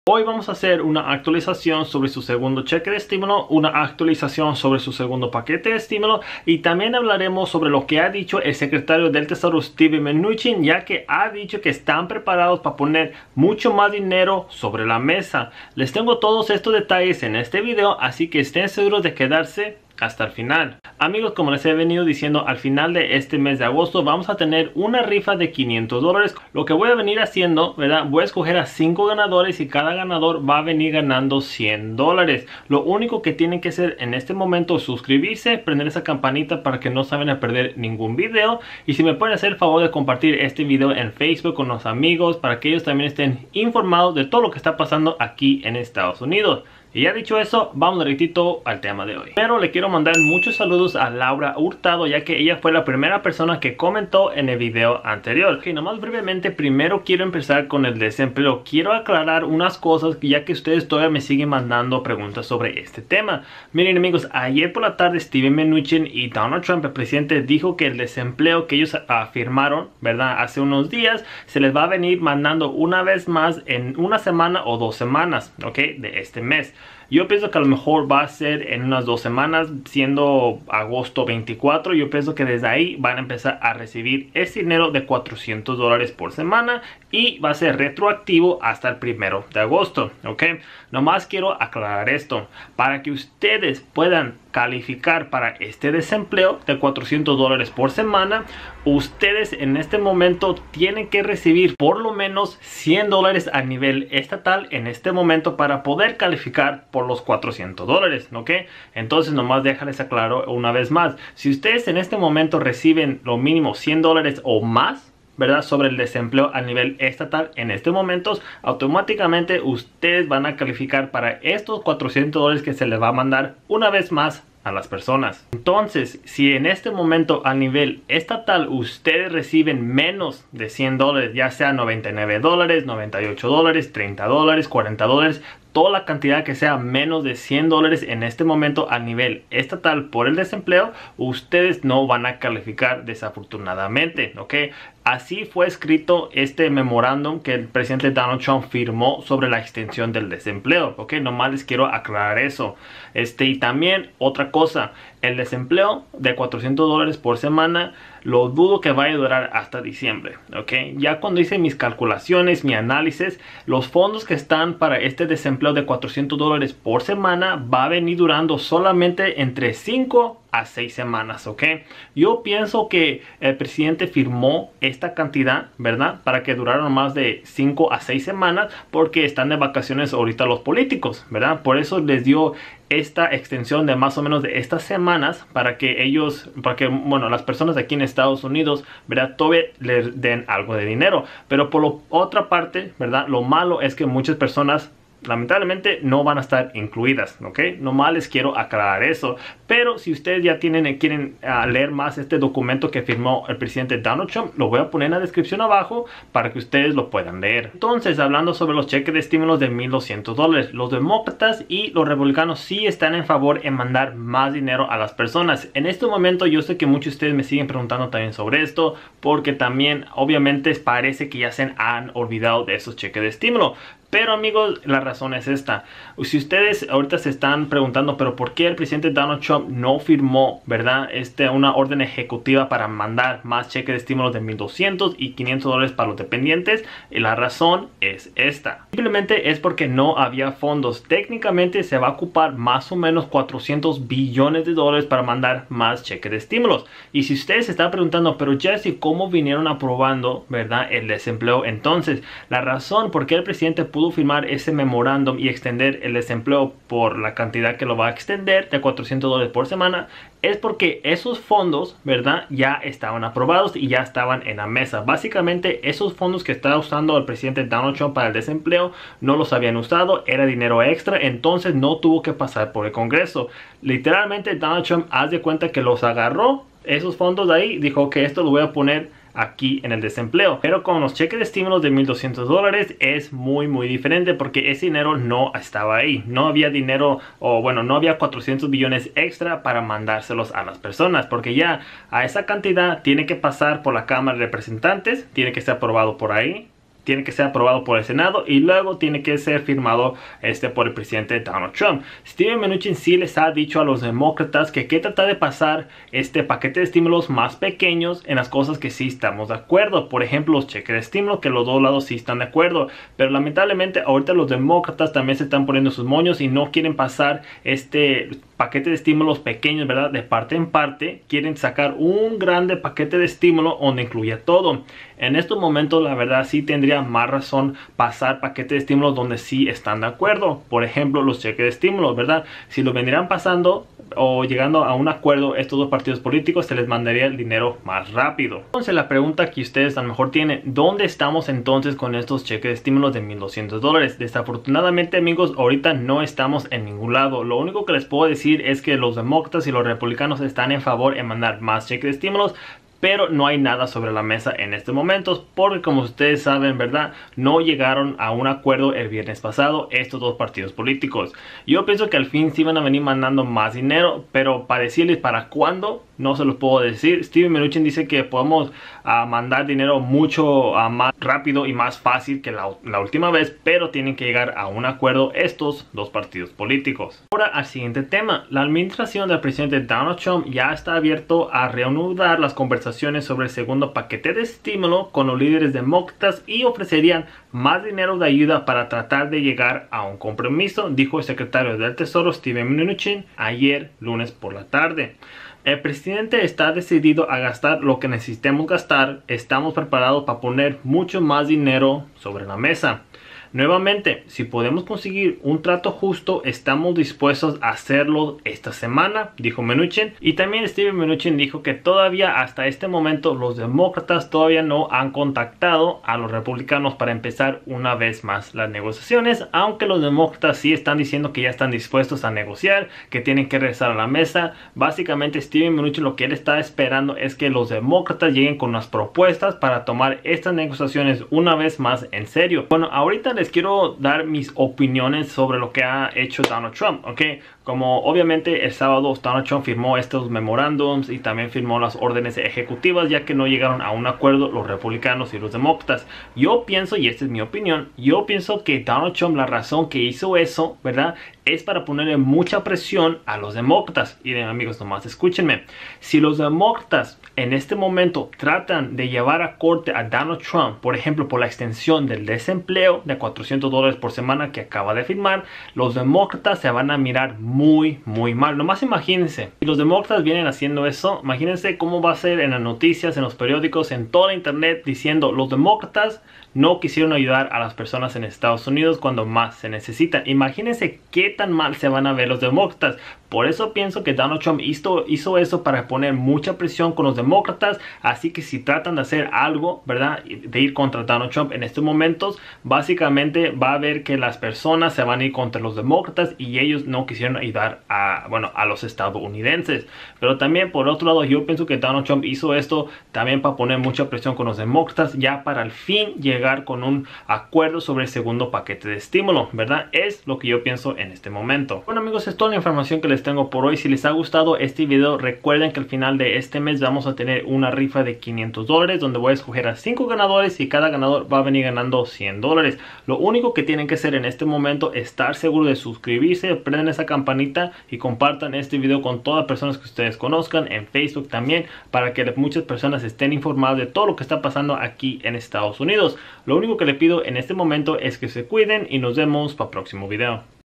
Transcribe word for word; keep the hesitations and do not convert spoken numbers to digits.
Hoy vamos a hacer una actualización sobre su segundo cheque de estímulo, una actualización sobre su segundo paquete de estímulo y también hablaremos sobre lo que ha dicho el secretario del Tesoro Steven Mnuchin, ya que ha dicho que están preparados para poner mucho más dinero sobre la mesa. Les tengo todos estos detalles en este video, así que estén seguros de quedarse hasta el final. Amigos, como les he venido diciendo, al final de este mes de agosto vamos a tener una rifa de quinientos dólares. Lo que voy a venir haciendo, ¿verdad? Voy a escoger a cinco ganadores y cada ganador va a venir ganando cien dólares. Lo único que tienen que hacer en este momento es suscribirse, prender esa campanita para que no se vayan a perder ningún video. Y si me pueden hacer el favor de compartir este video en Facebook con los amigos para que ellos también estén informados de todo lo que está pasando aquí en Estados Unidos. Y ya dicho eso, vamos directito al tema de hoy. Pero le quiero mandar muchos saludos a Laura Hurtado, ya que ella fue la primera persona que comentó en el video anterior. Ok, nomás brevemente, primero quiero empezar con el desempleo. Quiero aclarar unas cosas, ya que ustedes todavía me siguen mandando preguntas sobre este tema. Miren amigos, ayer por la tarde Steven Mnuchin y Donald Trump, el presidente, dijo que el desempleo que ellos afirmaron, ¿verdad? Hace unos días, se les va a venir mandando una vez más en una semana o dos semanas, ¿ok? De este mes. Yo pienso que a lo mejor va a ser en unas dos semanas, siendo agosto veinticuatro. Yo pienso que desde ahí van a empezar a recibir ese dinero de cuatrocientos dólares por semana y va a ser retroactivo hasta el primero de agosto, ¿ok? Nomás quiero aclarar esto. Para que ustedes puedan calificar para este desempleo de cuatrocientos dólares por semana, ustedes en este momento tienen que recibir por lo menos cien dólares a nivel estatal en este momento para poder calificar por los cuatrocientos dólares, ¿ok? Entonces nomás déjales aclaro una vez más. Si ustedes en este momento reciben lo mínimo cien dólares o más, ¿verdad? Sobre el desempleo a nivel estatal en este momento, automáticamente ustedes van a calificar para estos cuatrocientos dólares que se les va a mandar una vez más a las personas. Entonces, si en este momento a nivel estatal ustedes reciben menos de cien dólares, ya sea noventa y nueve dólares, noventa y ocho dólares, treinta dólares, cuarenta dólares, toda la cantidad que sea menos de cien dólares en este momento a nivel estatal por el desempleo, ustedes no van a calificar desafortunadamente, ¿ok? Así fue escrito este memorándum que el presidente Donald Trump firmó sobre la extensión del desempleo, ¿ok? Nomás les quiero aclarar eso. Este, y también otra cosa, el desempleo de cuatrocientos dólares por semana, lo dudo que vaya a durar hasta diciembre, ¿ok? Ya cuando hice mis calculaciones, mi análisis, los fondos que están para este desempleo de cuatrocientos dólares por semana va a venir durando solamente entre cinco a seis semanas, ¿ok? Yo pienso que el presidente firmó esta cantidad, ¿verdad? Para que duraran más de cinco a seis semanas porque están de vacaciones ahorita los políticos, ¿verdad? Por eso les dio esta extensión de más o menos de estas semanas para que ellos, para que, bueno, las personas aquí en Estados Unidos, ¿verdad? Todavía les den algo de dinero. Pero por lo, otra parte, ¿verdad? Lo malo es que muchas personas lamentablemente no van a estar incluidas, ¿ok? Nomás les quiero aclarar eso. Pero si ustedes ya tienen, quieren uh, leer más este documento que firmó el presidente Donald Trump, lo voy a poner en la descripción abajo para que ustedes lo puedan leer. Entonces, hablando sobre los cheques de estímulos de mil doscientos dólares, los demócratas y los republicanos sí están en favor en mandar más dinero a las personas. En este momento yo sé que muchos de ustedes me siguen preguntando también sobre esto, porque también obviamente parece que ya se han olvidado de esos cheques de estímulo. Pero amigos, la razón es esta. Si ustedes ahorita se están preguntando, pero ¿por qué el presidente Donald Trump no firmó, verdad, este, una orden ejecutiva para mandar más cheques de estímulos de mil doscientos y quinientos dólares para los dependientes? Y la razón es esta. Simplemente es porque no había fondos. Técnicamente se va a ocupar más o menos cuatrocientos billones de dólares para mandar más cheques de estímulos. Y si ustedes se están preguntando, pero Jesse, ¿cómo vinieron aprobando, verdad, el desempleo? Entonces, la razón por qué el presidente pudo pudo firmar ese memorándum y extender el desempleo por la cantidad que lo va a extender de cuatrocientos dólares por semana es porque esos fondos, ¿verdad? Ya estaban aprobados y ya estaban en la mesa. Básicamente esos fondos que estaba usando el presidente Donald Trump para el desempleo no los habían usado, era dinero extra, entonces no tuvo que pasar por el Congreso. Literalmente Donald Trump, haz de cuenta que los agarró, esos fondos de ahí, dijo que esto lo voy a poner aquí en el desempleo. Pero con los cheques de estímulos de mil doscientos dólares es muy muy diferente porque ese dinero no estaba ahí. No había dinero, o bueno, no había cuatrocientos billones extra para mandárselos a las personas, porque ya a esa cantidad tiene que pasar por la Cámara de Representantes, tiene que ser aprobado por ahí, tiene que ser aprobado por el Senado y luego tiene que ser firmado este, por el presidente Donald Trump. Steven Mnuchin sí les ha dicho a los demócratas que hay que tratar de pasar este paquete de estímulos más pequeños en las cosas que sí estamos de acuerdo. Por ejemplo, los cheques de estímulo, que los dos lados sí están de acuerdo. Pero lamentablemente ahorita los demócratas también se están poniendo sus moños y no quieren pasar este paquete de estímulos pequeños, ¿verdad? De parte en parte. Quieren sacar un grande paquete de estímulo donde incluya todo. En estos momentos, la verdad, sí tendría más razón pasar paquete de estímulos donde sí están de acuerdo. Por ejemplo, los cheques de estímulos, ¿verdad? Si lo vendrían pasando o llegando a un acuerdo estos dos partidos políticos, se les mandaría el dinero más rápido. Entonces la pregunta que ustedes a lo mejor tienen: ¿dónde estamos entonces con estos cheques de estímulos de mil doscientos dólares? Desafortunadamente, amigos, ahorita no estamos en ningún lado. Lo único que les puedo decir es que los demócratas y los republicanos están en favor en mandar más cheques de estímulos, pero no hay nada sobre la mesa en estos momentos porque, como ustedes saben, ¿verdad?, no llegaron a un acuerdo el viernes pasado estos dos partidos políticos. Yo pienso que al fin sí van a venir mandando más dinero, pero para decirles para cuándo no se los puedo decir. Steven Mnuchin dice que podemos uh, mandar dinero mucho uh, más rápido y más fácil que la, la última vez, pero tienen que llegar a un acuerdo estos dos partidos políticos. Ahora al siguiente tema. La administración del presidente Donald Trump ya está abierto a reanudar las conversaciones sobre el segundo paquete de estímulo con los líderes demócratas y ofrecerían más dinero de ayuda para tratar de llegar a un compromiso, dijo el secretario del Tesoro Steven Mnuchin ayer lunes por la tarde. El presidente está decidido a gastar lo que necesitemos gastar. Estamos preparados para poner mucho más dinero sobre la mesa. Nuevamente, si podemos conseguir un trato justo, estamos dispuestos a hacerlo esta semana, dijo Mnuchin. Y también Steven Mnuchin dijo que todavía hasta este momento los demócratas todavía no han contactado a los republicanos para empezar una vez más las negociaciones, aunque los demócratas sí están diciendo que ya están dispuestos a negociar, que tienen que regresar a la mesa. Básicamente Steven Mnuchin lo que él está esperando es que los demócratas lleguen con unas propuestas para tomar estas negociaciones una vez más en serio. Bueno, ahorita les quiero dar mis opiniones sobre lo que ha hecho Donald Trump, ¿ok? Como obviamente el sábado Donald Trump firmó estos memorándums y también firmó las órdenes ejecutivas, ya que no llegaron a un acuerdo los republicanos y los demócratas. Yo pienso, y esta es mi opinión, yo pienso que Donald Trump, la razón que hizo eso, ¿verdad?, es para ponerle mucha presión a los demócratas. Y amigos, nomás escúchenme. Si los demócratas en este momento tratan de llevar a corte a Donald Trump, por ejemplo, por la extensión del desempleo de cuatrocientos dólares por semana que acaba de firmar, los demócratas se van a mirar muy, muy mal. Nomás imagínense, si los demócratas vienen haciendo eso, imagínense cómo va a ser en las noticias, en los periódicos, en toda la internet, diciendo los demócratas no quisieron ayudar a las personas en Estados Unidos cuando más se necesitan. Imagínense qué tan mal se van a ver los demócratas. Por eso pienso que Donald Trump hizo, hizo eso para poner mucha presión con los demócratas. Así que si tratan de hacer algo, ¿verdad?, de ir contra Donald Trump en estos momentos, básicamente va a ver que las personas se van a ir contra los demócratas y ellos no quisieron ayudar a, bueno, a los estadounidenses. Pero también, por otro lado, yo pienso que Donald Trump hizo esto también para poner mucha presión con los demócratas, ya para al fin llegar con un acuerdo sobre el segundo paquete de estímulo, ¿verdad? Es lo que yo pienso en este momento. Bueno, amigos, es toda la información que les tengo por hoy. Si les ha gustado este video, recuerden que al final de este mes vamos a tener una rifa de quinientos dólares donde voy a escoger a cinco ganadores y cada ganador va a venir ganando cien dólares. Lo único que tienen que hacer en este momento es estar seguro de suscribirse, prenden esa campanita y compartan este video con todas las personas que ustedes conozcan, en Facebook también, para que muchas personas estén informadas de todo lo que está pasando aquí en Estados Unidos. Lo único que le pido en este momento es que se cuiden y nos vemos para el próximo video.